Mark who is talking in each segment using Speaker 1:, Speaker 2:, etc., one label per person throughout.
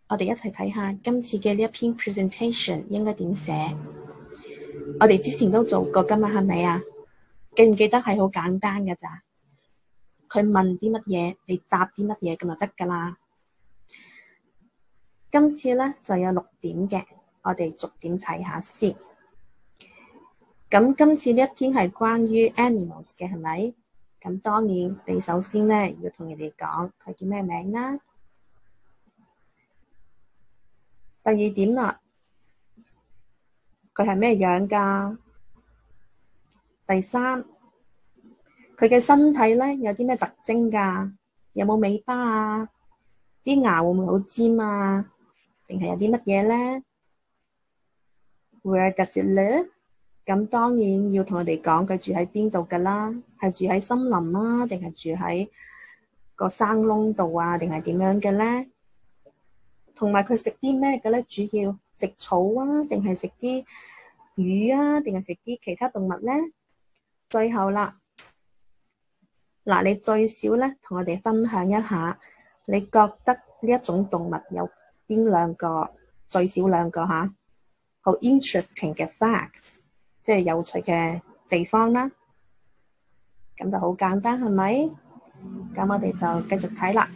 Speaker 1: 我哋一齊睇下今次嘅呢一篇 presentation 應該點寫。我哋之前都做過㗎嘛，係咪啊？記唔記得係好簡單㗎咋？佢問啲乜嘢，你答啲乜嘢咁就得㗎啦。今次咧就有6點嘅，我哋逐點睇下先。咁今次呢一篇係關於 animals 嘅，係咪？咁當然你首先咧要同人哋講佢叫咩名啦。第二點啦，佢係咩樣㗎？第三，佢嘅身體咧有啲咩特徵㗎？有冇尾巴啊？啲牙會唔會好尖啊？定係有啲乜嘢咧 ？Where does it live？ 咁當然要同佢哋講佢住喺邊度㗎啦，係住喺森林啊，定係住喺個山窿度啊，定係點樣嘅咧？同埋佢食啲咩嘅咧？主要食草啊，定係食啲魚啊，定係食啲其他動物咧？最後啦，嗱，你最少咧同我哋分享一下，你覺得呢一種動物有邊兩個？最少兩個嚇，好 interesting 嘅 facts， 即係有趣嘅地方啦。咁就好簡單，係咪？咁我哋就繼續睇啦。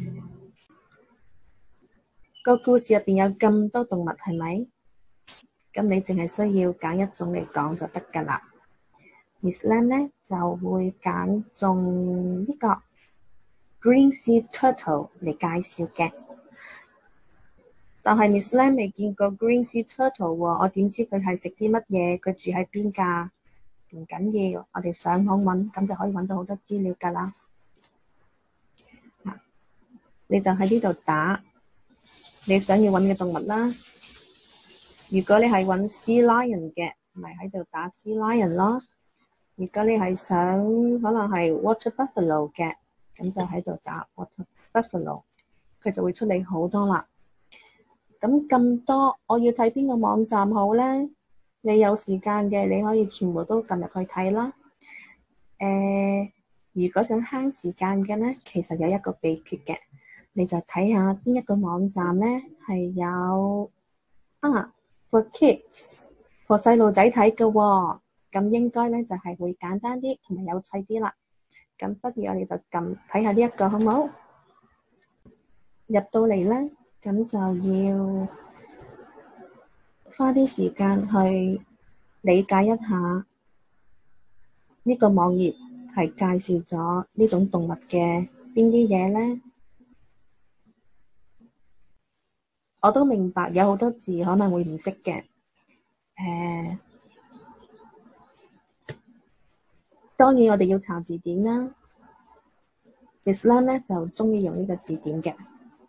Speaker 1: 個故事入邊有咁多動物，係咪？咁你淨係需要揀一種嚟講就得㗎啦。Miss Lam 咧就會揀中呢個 Green Sea Turtle 嚟介紹嘅。但係 Miss Lam 未見過 Green Sea Turtle 喎，我點知佢係食啲乜嘢？佢住喺邊㗎？唔緊要，我哋上網揾，咁就可以揾到好多資料㗎啦。你就喺呢度打你想要揾嘅動物啦。如果你係揾 Sea Lion 嘅，咪喺度打 Sea Lion 咯。如果你係想可能係 Water Buffalo 嘅，咁就喺度打 Water Buffalo， 佢就會出嚟好多啦。咁多，我要睇邊個網站好咧？你有時間嘅，你可以全部都撳入去睇啦。如果想慳時間嘅咧，其實有一個秘訣嘅，你就睇下邊一個網站咧係有for kids， for 細路仔睇嘅喎，咁應該咧就係會簡單啲同埋有趣啲啦。咁不如我哋就撳睇下呢一個好唔好？入到嚟咧，咁就要花啲時間去理解一下呢個網頁係介紹咗呢種動物嘅邊啲嘢咧。我都明白有好多字可能會唔識嘅，當然我哋要查字典啦。Miss Lam 咧就鍾意用呢個字典嘅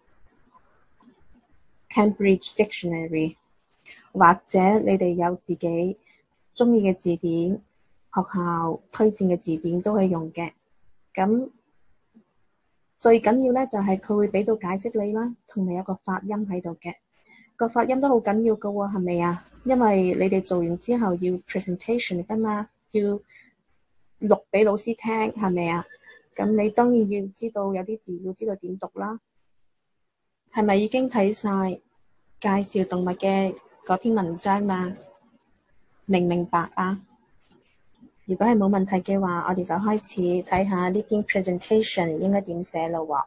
Speaker 1: Cambridge Dictionary， 或者你哋有自己鍾意嘅字典，學校推薦嘅字典都可以用嘅。咁最緊要咧就係佢會俾到解釋你啦，同埋有個發音喺度嘅。個發音都好緊要㗎喎，係咪啊？因為你哋做完之後要 presentation 㗎嘛，要錄俾老師聽，係咪啊？咁你當然要知道有啲字要知道點讀啦。係咪已經睇晒介紹動物嘅嗰篇文章嘛？明唔明白啊？如果係冇問題嘅話，我哋就開始睇下呢篇 presentation 應該點寫咯喎。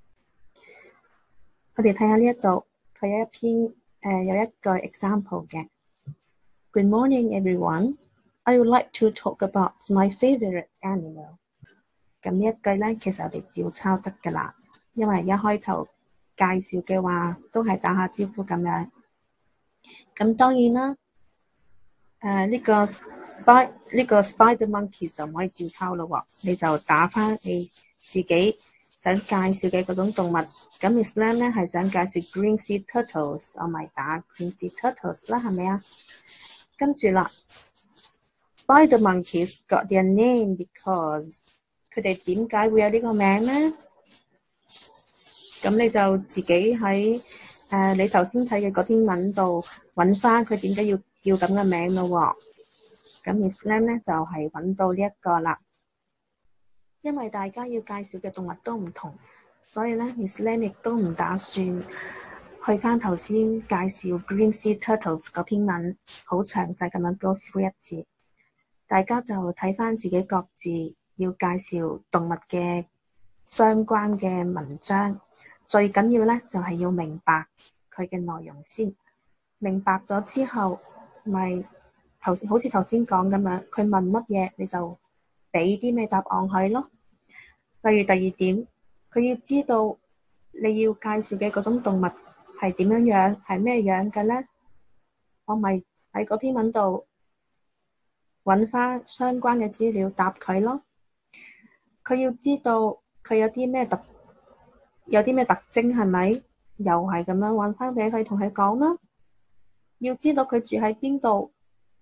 Speaker 1: 我哋睇下呢一度，佢有一篇有一個 example 嘅。Good morning, everyone. I would like to talk about my favorite animal. 咁呢一句咧，其實我哋照抄得㗎啦，因為一開頭介紹嘅話都係打下招呼咁樣。咁當然啦，呢個 spider monkey 就唔可以照抄咯喎，你就打返你自己想介紹嘅嗰種動物。咁 Miss Lam 咧係想介紹 Green Sea Turtles， 我咪打 Green Sea Turtles 啦，係咪啊？跟住啦 ，Spider monkeys got their name because 佢哋點解會有呢個名咧？咁你就自己喺你頭先睇嘅嗰篇文度揾翻佢點解要叫咁嘅名咯喎。咁 Miss Lam 咧就係揾到呢一個啦。因為大家要介紹嘅動物都唔同，所以咧 Miss Lam 亦都唔打算去翻頭先介紹 Green Sea Turtles 嗰篇文，好詳細咁樣 go through 一次。大家就睇翻自己各自要介紹動物嘅相關嘅文章。最緊要咧就係要明白佢嘅內容先。明白咗之後，咪好似頭先講咁樣，佢問乜嘢你就俾啲咩答案佢咯。例如第二點，佢要知道你要介紹嘅嗰種動物係點樣樣，係咩樣嘅咧？我咪喺嗰篇文度揾翻相關嘅資料答佢咯。佢要知道佢有啲咩特徵，係咪？又係咁樣揾翻俾佢同佢講啦。要知道佢住喺邊度，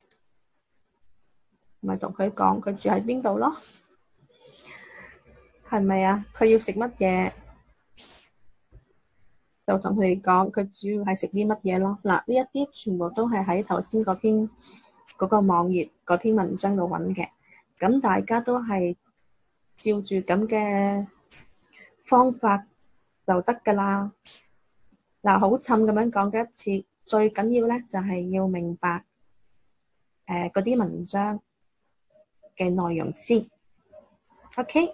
Speaker 1: 咪同佢講佢住喺邊度咯。係咪啊？佢要食乜嘢，就同佢哋講佢主要係食啲乜嘢咯。嗱，呢一啲全部都係喺頭先嗰篇嗰個網頁嗰篇文章度揾嘅。咁大家都係照住咁嘅方法就得㗎啦。嗱，好沉咁樣講嘅一次，最緊要咧就係要明白嗰啲文章嘅內容先。OK，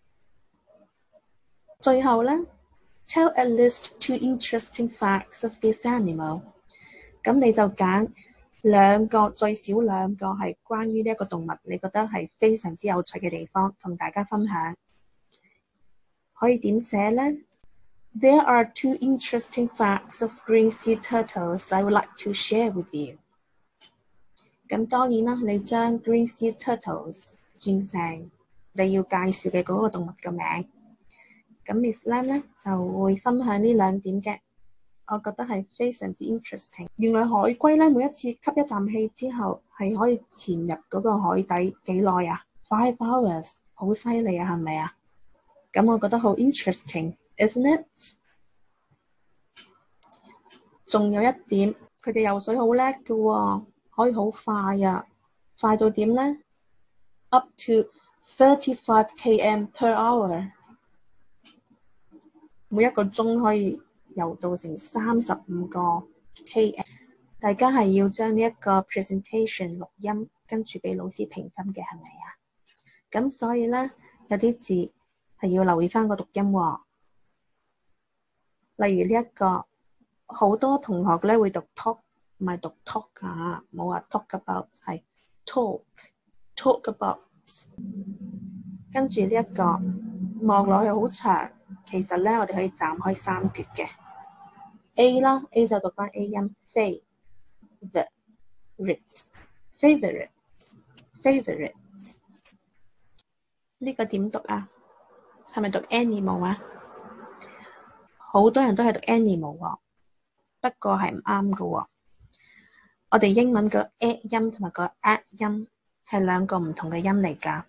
Speaker 1: 最後咧 ，tell at least 2 interesting facts of this animal。咁你就揀最少兩個係關於呢一個動物，你覺得係非常之有趣嘅地方，同大家分享。可以點寫呢？ There are 2 interesting facts of green sea turtles I would like to share with you。咁當然啦，你將 green sea turtles 轉成你要介紹嘅嗰個動物嘅名。咁 Miss Lam 咧就會分享呢兩點嘅，我覺得係非常之 interesting。原來海龜咧每一次吸一啖氣之後係可以潛入嗰個海底幾耐啊？ 5 hours， 好犀利啊，係咪啊？咁我覺得好 interesting，isn't it？ 仲有一點，佢哋游水好叻嘅喎，可以好快啊，快到點呢？ Up to 35 km per hour， 每一個鐘可以游到成35個 km。大家係要將呢一個 presentation 錄音，跟住俾老師評分嘅，係咪啊？咁所以咧，有啲字係要留意翻個讀音喎。例如呢一個，好多同學咧會讀 talk， 唔係讀 talk 啊，冇話 talk about， 係 talk about。跟住呢一個望落去好長，其實咧我哋可以斬開3橛嘅。A 啦 ，A 就讀翻 A 音，favorite。呢個點讀啊？係咪讀 animal 啊？好多人都係讀 animal 喎，不過係唔啱㗎喎。我哋英文個 a 音同埋個 at 音係兩個唔同嘅音嚟㗎。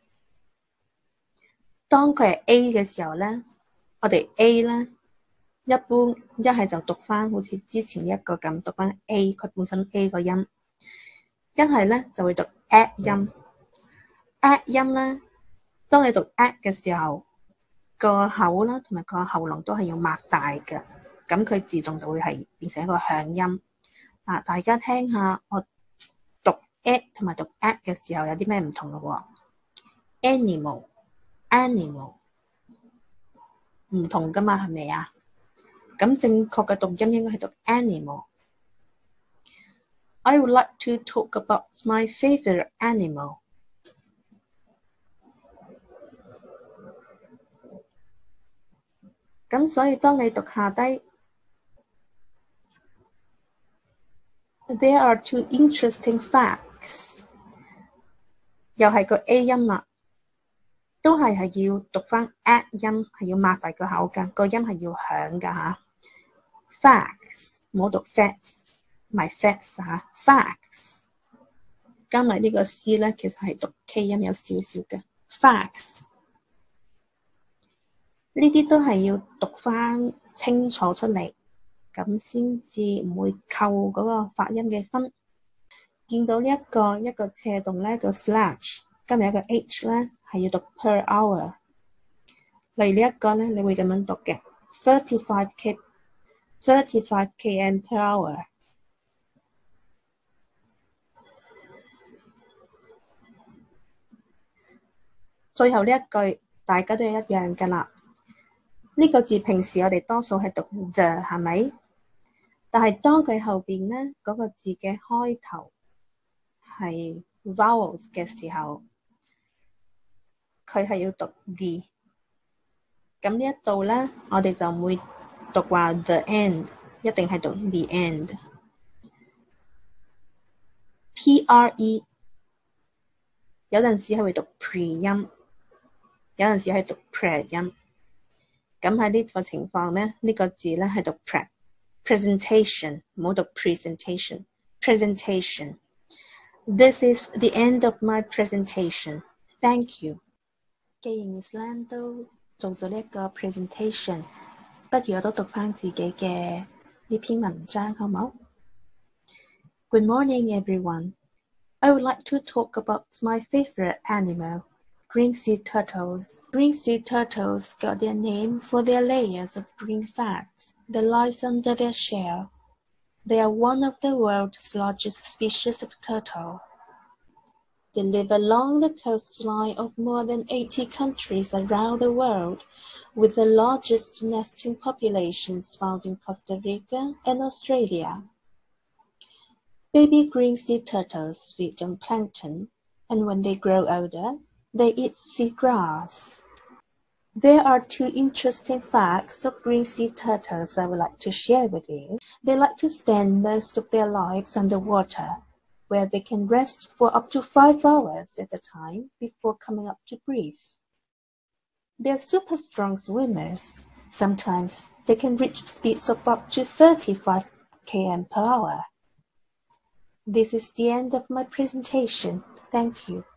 Speaker 1: 當佢係 A 嘅時候咧，我哋 A 咧一般一係就讀翻好似之前一個咁讀翻 A， 佢本身 A 個音。一係咧就會讀 at 音。at 音咧，當你讀 at 嘅時候，個口啦同埋個喉嚨都係要擘大嘅，咁佢自動就會係變成一個響音。嗱，大家聽下我讀 at 同埋讀 at 嘅時候有啲咩唔同咯喎。animal 唔同噶嘛，係咪啊？咁正確嘅讀音應該係讀 animal。 I would like to talk about my favorite animal。 咁所以當你讀下低 There are 2 interesting facts， 又係個 A 音啦，都係要讀翻 at 音，係要擘大個口㗎，個音係要響㗎嚇。Facts 冇讀 facts， 唔係 facts 嚇 ，facts 加埋呢個 C 咧，其實係讀 K 音有少少嘅 facts。呢啲都係要讀翻清楚出嚟，咁先至唔會扣嗰個發音嘅分。見到呢一個斜動咧，個 slash 加埋一個 H 咧，係要讀 per hour。例如呢一個咧，你會咁樣讀嘅35 35 km per hour。最後呢一句大家都係一樣㗎啦。呢個字平時我哋多數係讀 the 係咪？但係當佢後邊呢嗰個字嘅開頭係 vowels 嘅時候，佢係要讀 the。咁呢一度呢，我哋就唔會讀話 the end， 一定係讀 the end。pre 有陣時係會讀 pre 音，有陣時係讀 pre 音。咁喺呢個情況呢，呢個字呢係讀 presentation， 唔好讀 presentation。Presentation。This is the end of my presentation. Thank you。既然 Islam 都做咗呢一個 presentation， 不如我都讀翻自己嘅呢篇文章好冇？ Good morning, everyone. I would like to talk about my favorite animal, green sea turtles. Green sea turtles got their name for their layers of green fat that lies under their shell. They are one of the world's largest species of turtle. They live along the coastline of more than 80 countries around the world, with the largest nesting populations found in Costa Rica and Australia. Baby green sea turtles feed on plankton, and when they grow older, they eat seagrass. There are 2 interesting facts of green sea turtles I would like to share with you. They like to spend most of their lives underwater, where they can rest for up to 5 hours at a time before coming up to breathe. They're super strong swimmers. Sometimes they can reach speeds of up to 35 km per hour. This is the end of my presentation. Thank you.